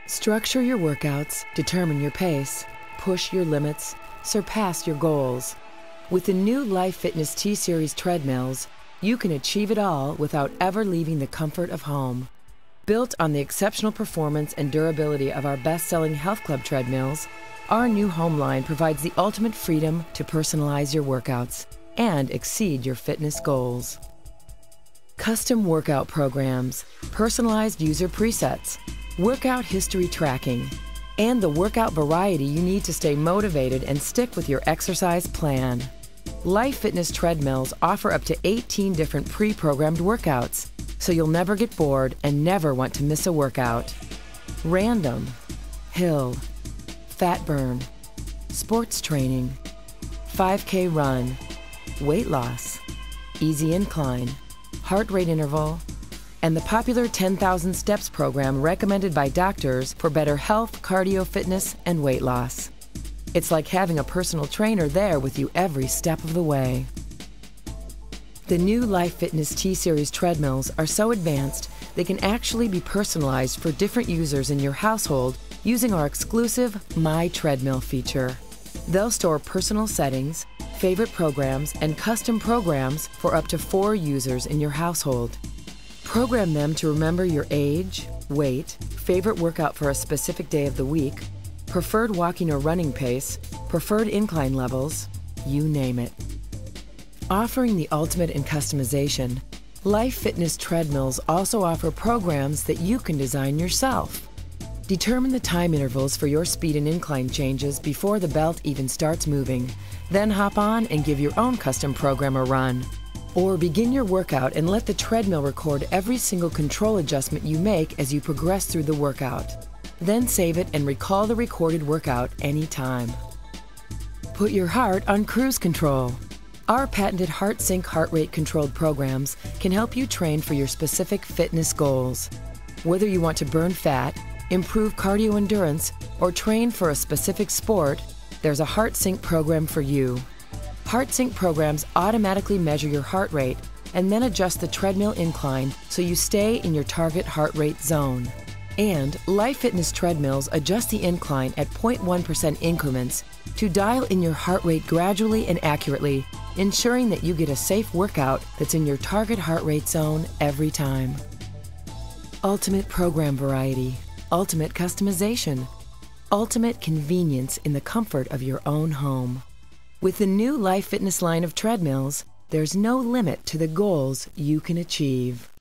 Structure your workouts, determine your pace, push your limits, surpass your goals. With the new Life Fitness T-Series treadmills, you can achieve it all without ever leaving the comfort of home. Built on the exceptional performance and durability of our best-selling Health Club treadmills, our new home line provides the ultimate freedom to personalize your workouts and exceed your fitness goals. Custom workout programs, personalized user presets, workout history tracking, and the workout variety you need to stay motivated and stick with your exercise plan. Life Fitness treadmills offer up to 18 different pre-programmed workouts, so you'll never get bored and never want to miss a workout. Random, hill, fat burn, sports training, 5K run, weight loss, easy incline, heart rate interval, and the popular 10,000 steps program recommended by doctors for better health, cardio fitness, and weight loss. It's like having a personal trainer there with you every step of the way. The new Life Fitness T-Series treadmills are so advanced they can actually be personalized for different users in your household using our exclusive My Treadmill feature. They'll store personal settings, favorite programs, and custom programs for up to 4 users in your household. Program them to remember your age, weight, favorite workout for a specific day of the week, preferred walking or running pace, preferred incline levels, you name it. Offering the ultimate in customization, Life Fitness treadmills also offer programs that you can design yourself. Determine the time intervals for your speed and incline changes before the belt even starts moving, then hop on and give your own custom program a run. Or begin your workout and let the treadmill record every single control adjustment you make as you progress through the workout. Then save it and recall the recorded workout anytime. Put your heart on cruise control. Our patented HeartSync heart rate controlled programs can help you train for your specific fitness goals. Whether you want to burn fat, improve cardio endurance, or train for a specific sport, there's a HeartSync program for you. HeartSync programs automatically measure your heart rate and then adjust the treadmill incline so you stay in your target heart rate zone. And Life Fitness treadmills adjust the incline at 0.1% increments to dial in your heart rate gradually and accurately, ensuring that you get a safe workout that's in your target heart rate zone every time. Ultimate program variety, ultimate customization, ultimate convenience in the comfort of your own home. With the new Life Fitness line of treadmills, there's no limit to the goals you can achieve.